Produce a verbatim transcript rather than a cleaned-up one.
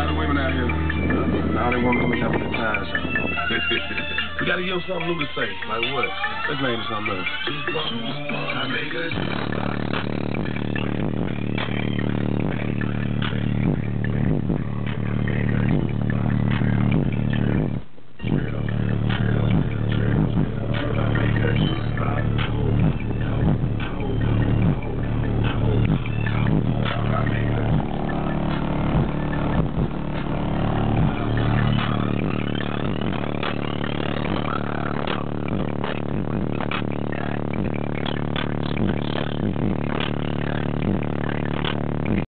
lot of women out here. Now they want to look up at the time. We gotta give them something new to say. Like what? Let's name it something else.